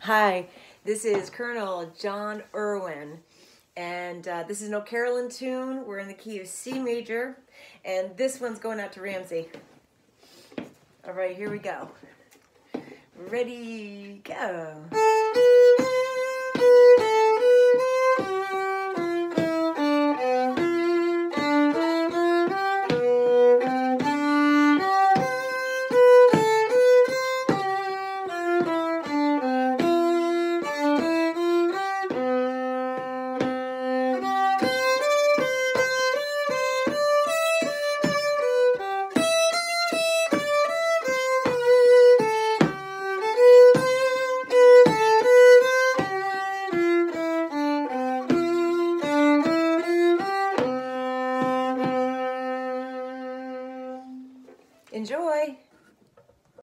Hi, this is Colonel John Irwin, and this is an O'Carrollin tune. We're in the key of C major, and this one's going out to Ramsey. All right, here we go. Ready, go.